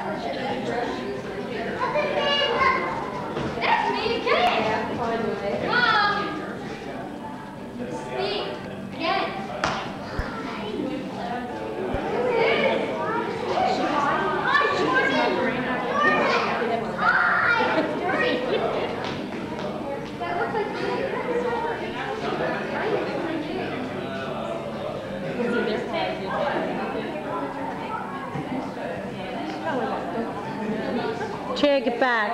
That's me again. Mom. Speak again. That looks like Chair, get back.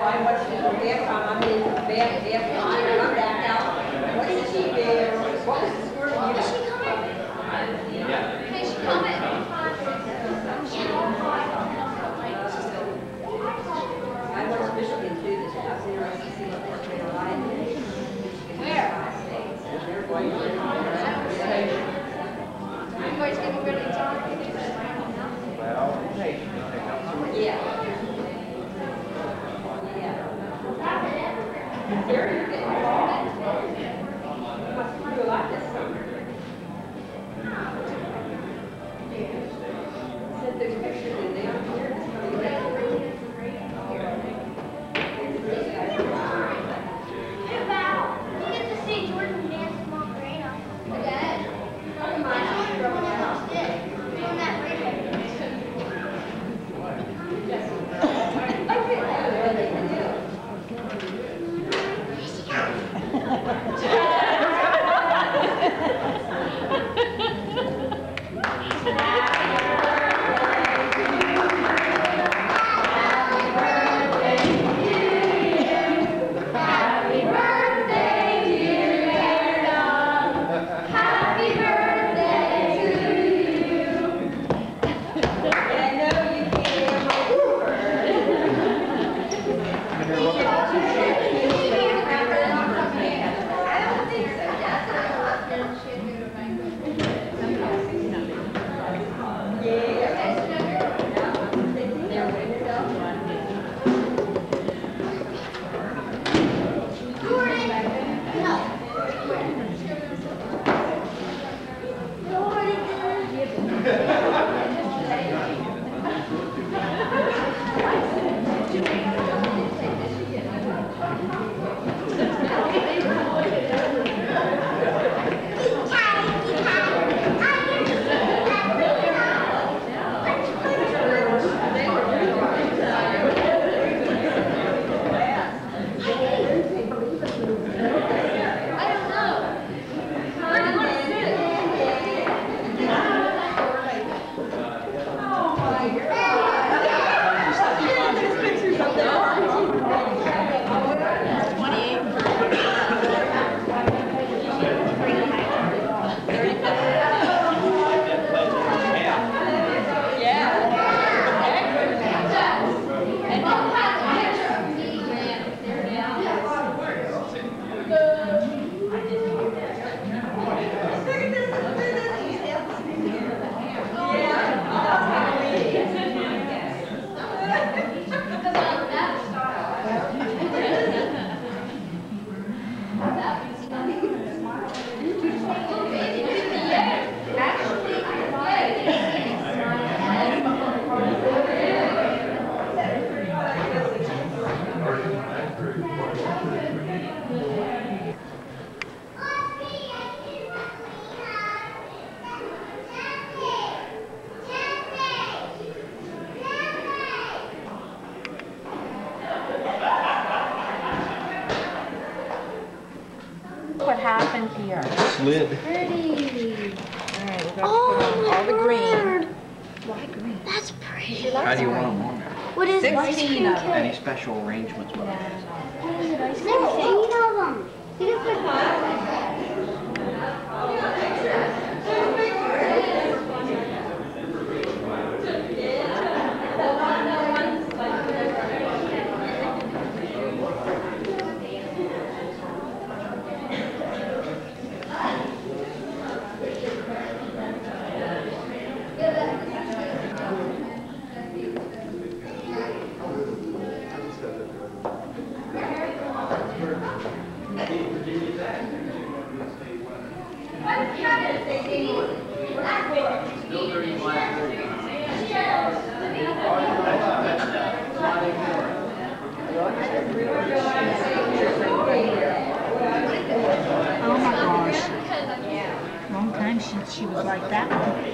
What happened here? Slid. pretty. All right, we're going to put on all the green. Why green? That's pretty. How do you want them on there? What is it? 16 of them. Any special arrangements with them? What is it? 16 of them. You can put long time since she was like that one.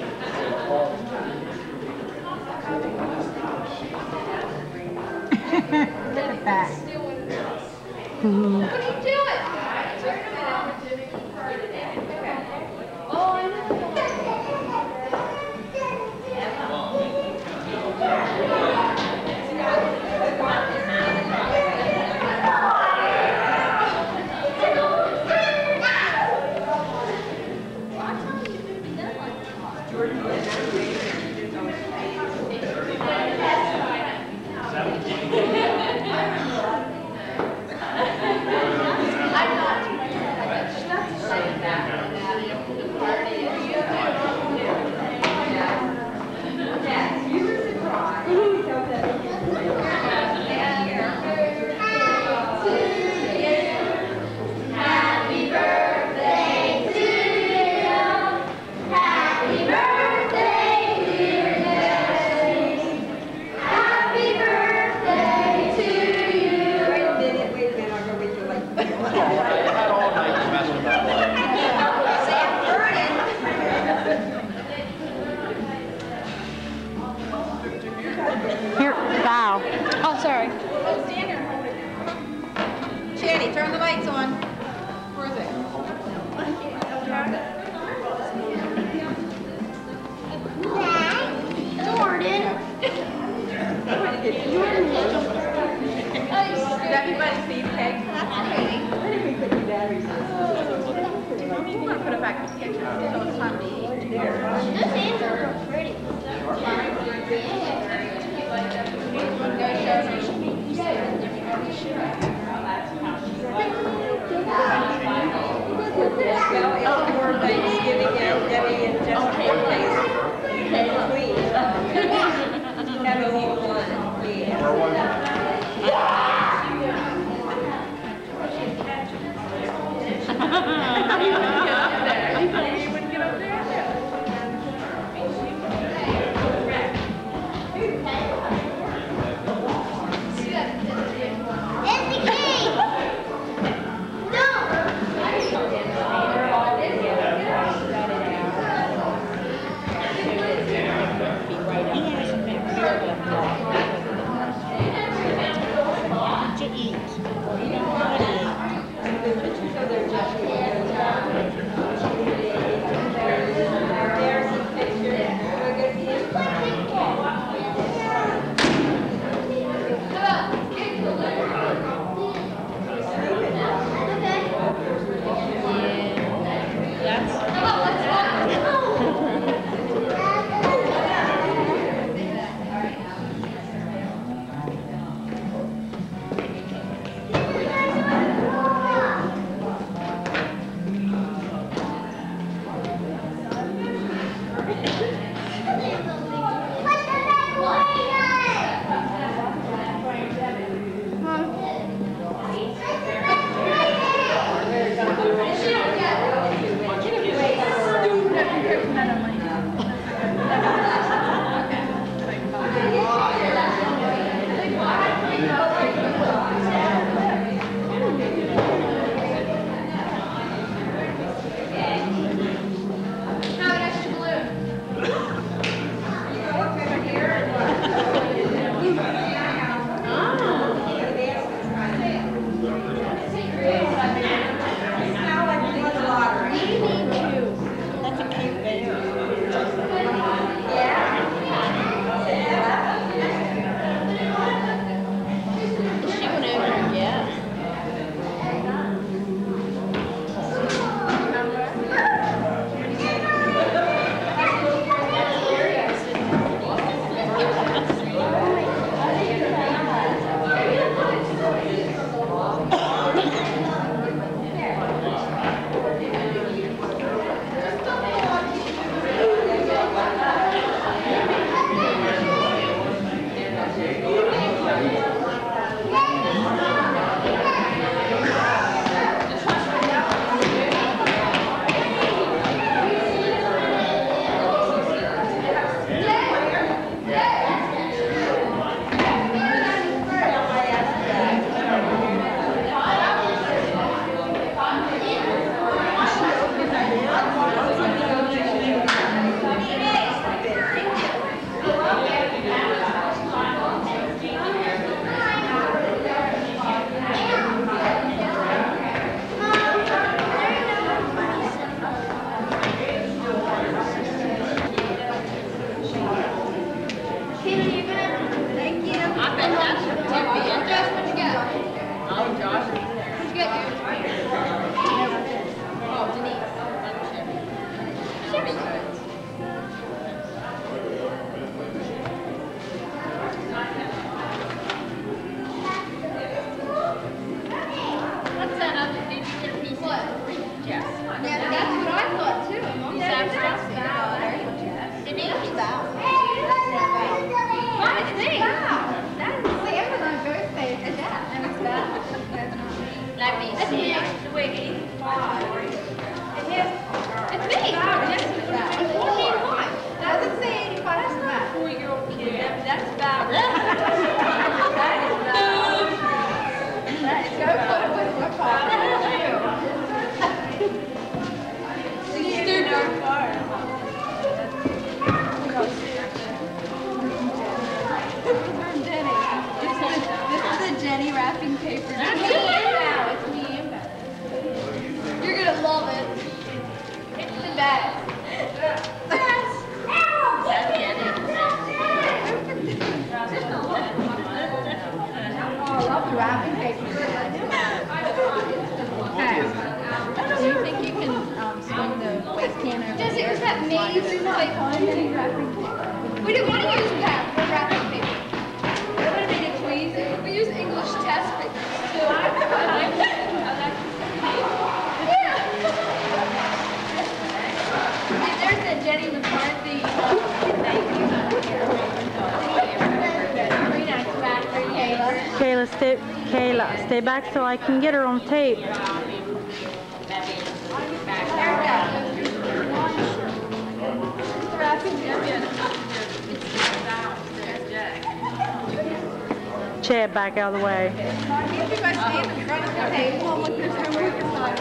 Look at that. Happy birthday use tape on any wrapping paper. We didn't want to use that for wrapping paper. That would have made it too easy. We use English test papers too. I like that. Yeah. There's the Jenny McCarthy. Kayla, stay back so I can get her on tape. Chad, back out of the way. You guys stand in front of the table. Look, there's no more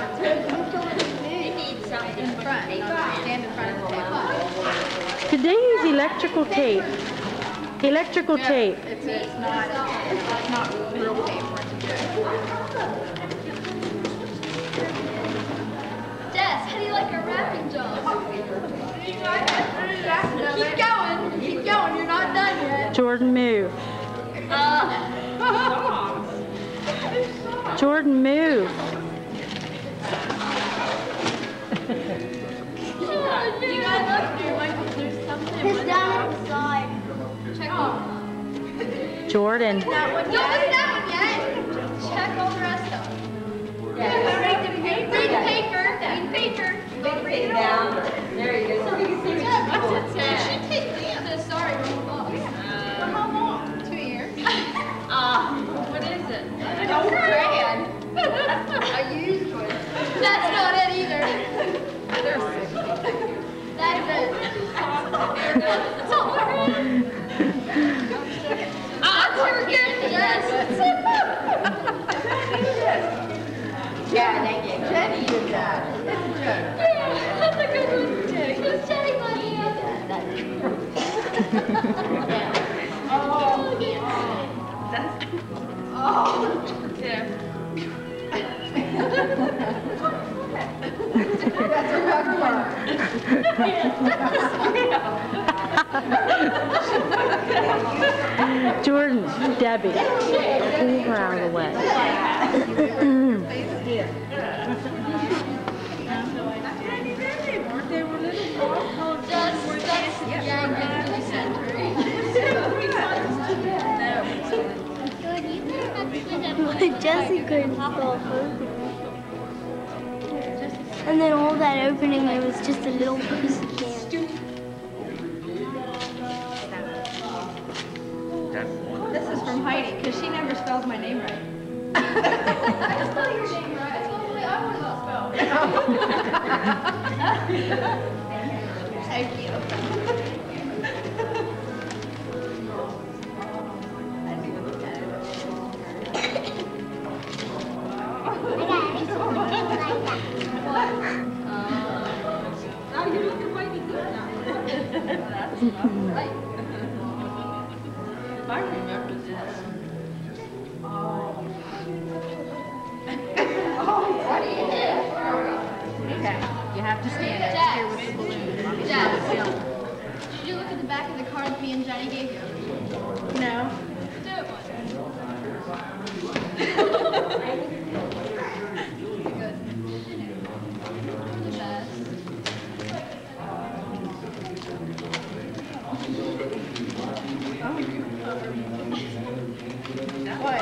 in front. Stand in front of the table. Today's electrical tape. Electrical tape. It's not real paper. Jess, how do you like our wrapping job? Keep going, you're not done yet. Jordan, move. Jordan, move. You gotta look through, like, there's something. It's down at the side. Check all. Jordan. Don't look at that one yet. Check all the rest of them. Yeah. Read the paper. Read the paper. Read the paper. Don't read it down. There you go. So we can see what's it say. She take this. Sorry, wrong book. For how long? 2 years. What is it? An old crayon. A used one. That's not it either. They're sick. That's it. That's all we're in. That's your gift, yes. Yeah, thank you. Jenny did that. Yeah, that's a good one, too. Who's Jenny money? Yeah. That's a rough one. Jordan, Debbie, pull her out of the way. Jesse couldn't stop opening. And then all that opening, there was just a little piece of candy. This is from Heidi, because she never spells my name right. I spell your name right. That's the only way I would not spell. Thank you. Now you look at Heidi good now. That's right. I remember this. Okay, you have to stand up here with the balloon. Dad, did you look at the back of the card me and Johnny gave you? No. Do it one. Good. The best. What?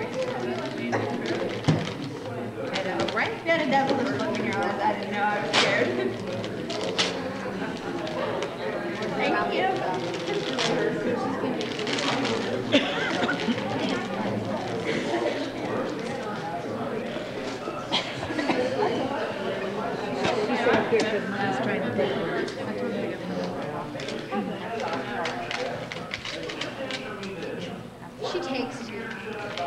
Right? You had a devilish look in your eyes. I didn't know. I was scared. Thank you. She takes two.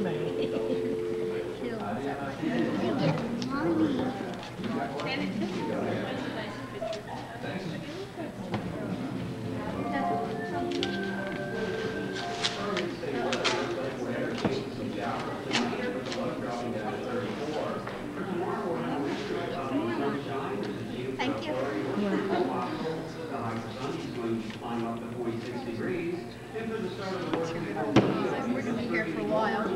somebody. Thank you. We're gonna be here for a while.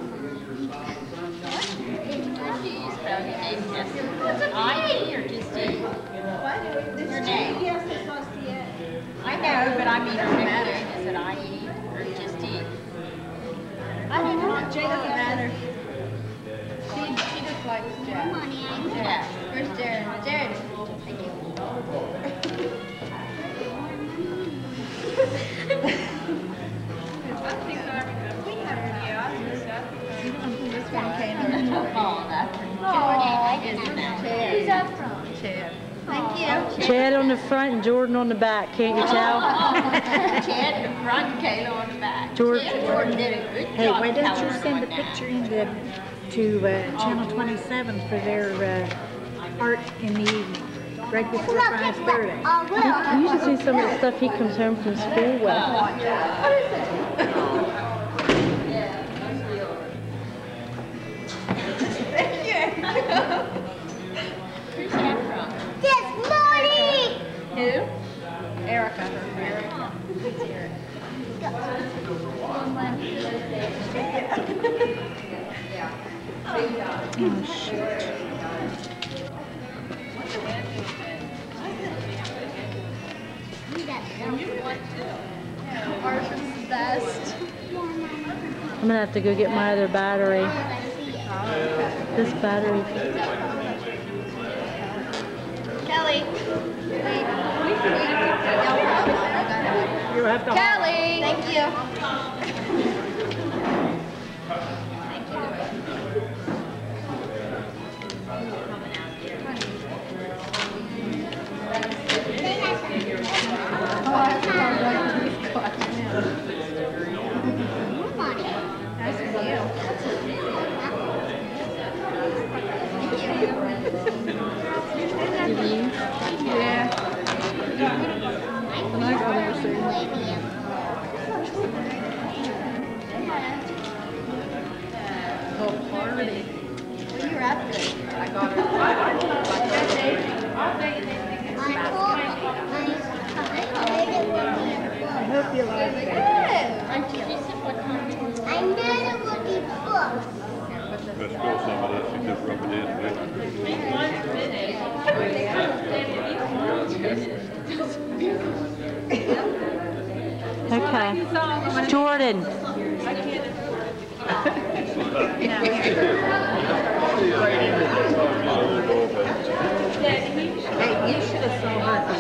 I or just D? What? This Your is name. yes, this was the I know, but I mean, doesn't matter. Is it IE or just D? I don't know. Jay doesn't matter. She just likes Jack. Yeah. Where's Jared? Jared. Thank you. This one came Oh, that's Who's that from? Chad. Thank you. Chad on the front and Jordan on the back. Can't you tell? Chad in the front and Kayla on the back. Jordan. Jordan did a good Hey, job. why don't you coloring send the on that. picture in to Channel 27 for their art in the evening, right before 5:30? You should see some of the stuff he comes home from school with. Thank you. Where's that from? Who? Erica, her friend. Oh, shoot. Ours is the best. I'm gonna have to go get my other battery. This battery. Kelly. You have to. Kelly. Thank you. Nice of you. Yeah. And I got everything. Oh, party. Well, you're after it. I got I hope you like it. I never would be booked. Let's go some of this, you just rub it in with. Okay. Jordan. Hey, you should have saw her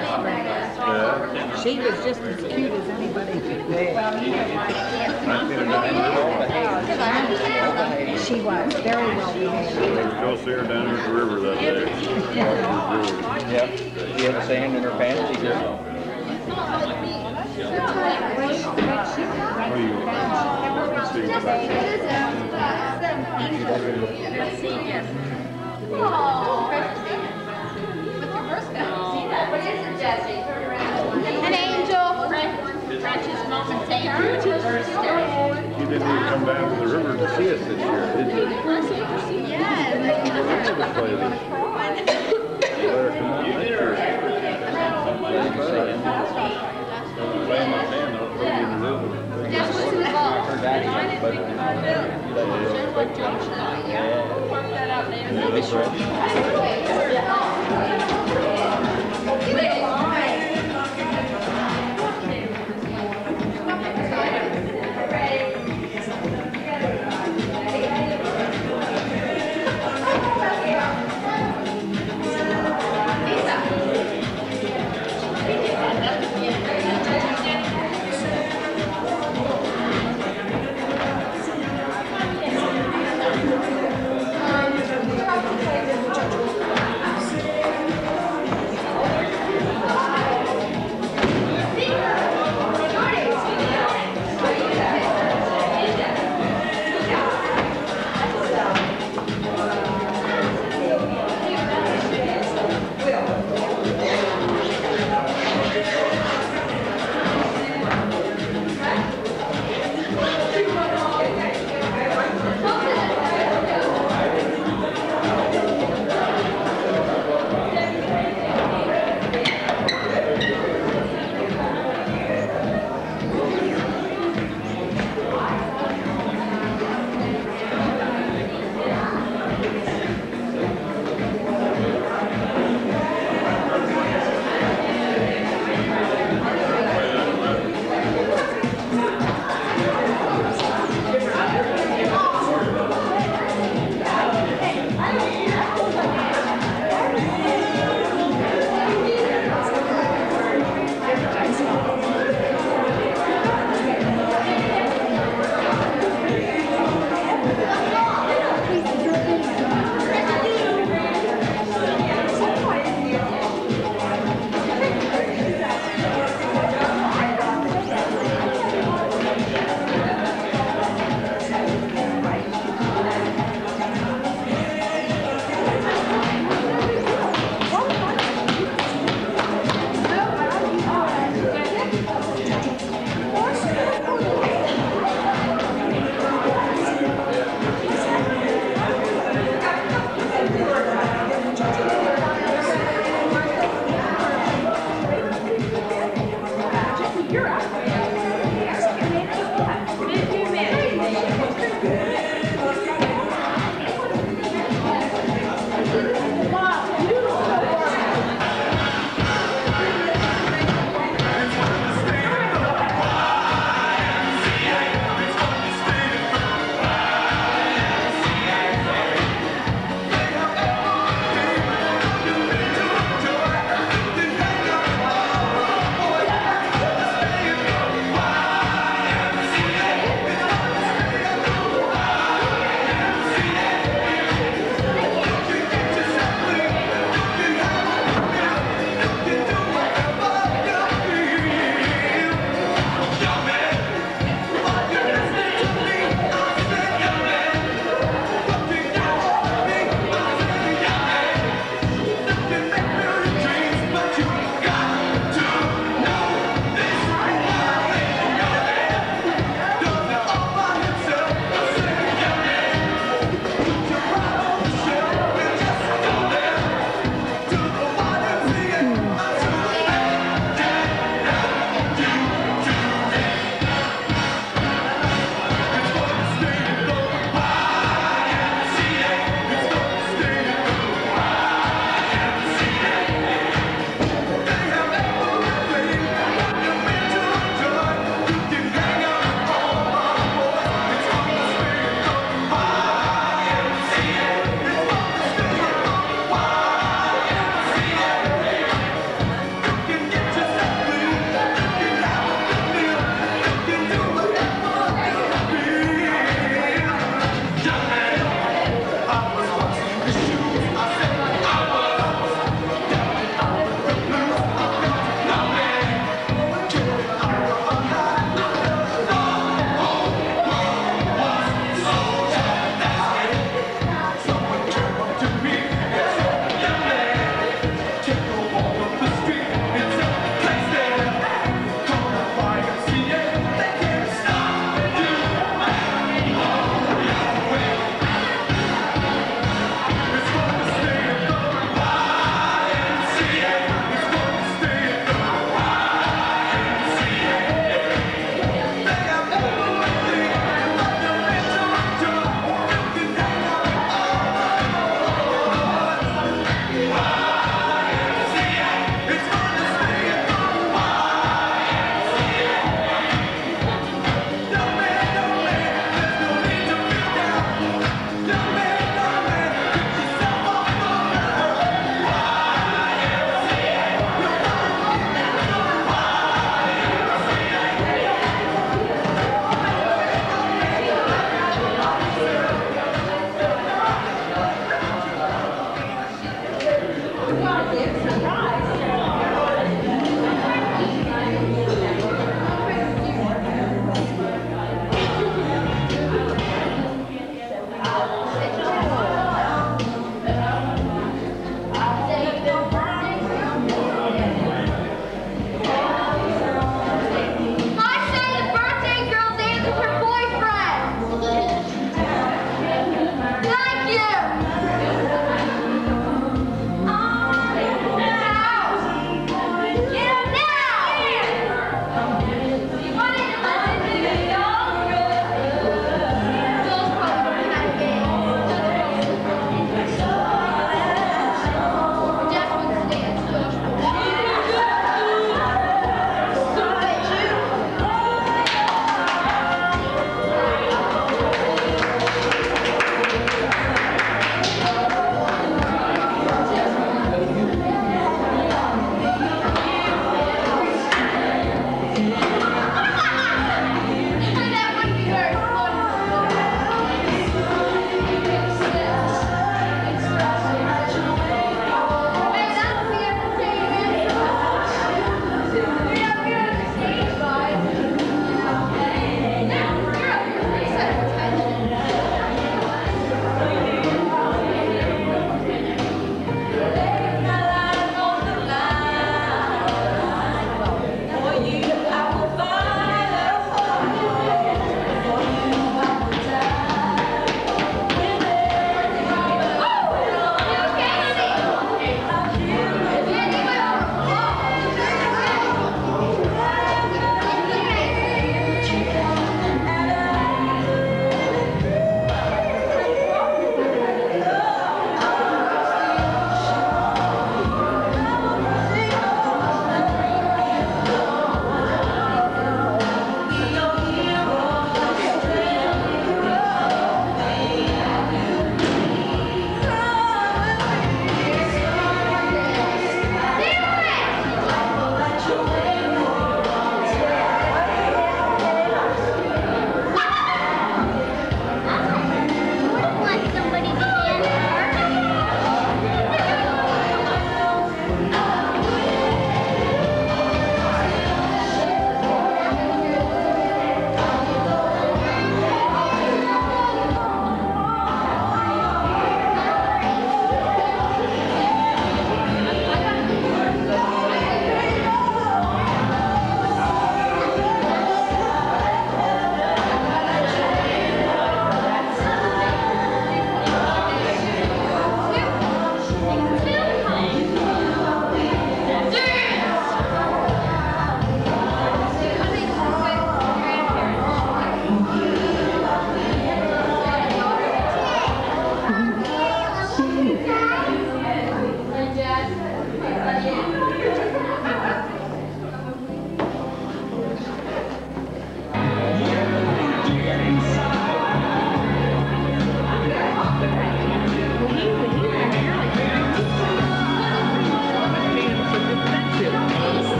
for She was just as cute as anybody could be. She was very well behaved. Go see her down at the river that day. Yep. She had sand in her pants. She just. What do you An angel. French's mom and take her to the birthday. You didn't even come down to the river to see us this year, did you? Yes. You better come on next year. Play in my hand, I'll throw you in the river. Her daddy, but. Yeah, that's right.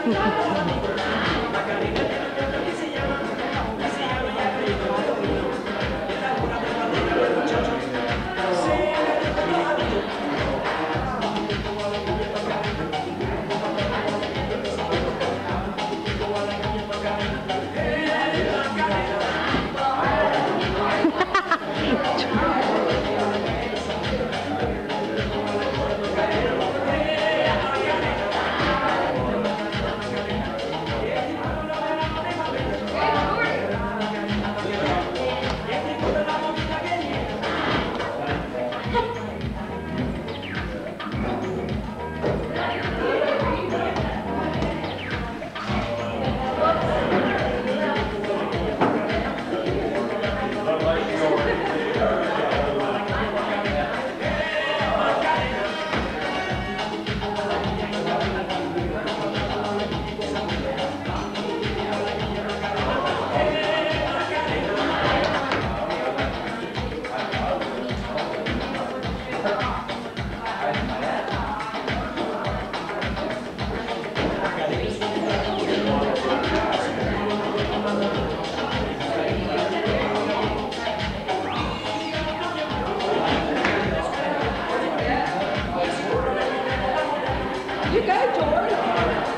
You go, George.